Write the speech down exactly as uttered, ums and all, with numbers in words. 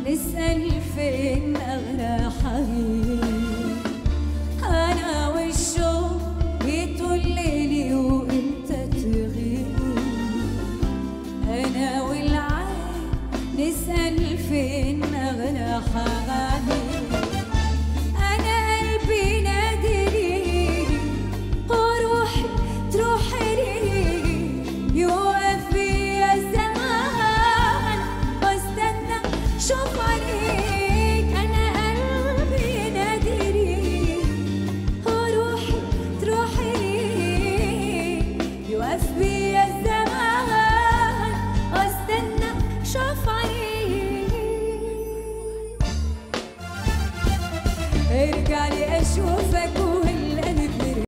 نسأل فين أغلى حبيب. أنا والشوق بيطول ليلي وإنت تغيب، أنا والعين نسأل فين أغلى حبيب. أنا قلبي نادري وروحي تروح لي، يوقف بيا الزمان واستنى شوف عليك. أنا قلبي نادري وروحي تروح لي، يوقف بيا الزمان واستنى شوف عليك. ارجع لي أشوفك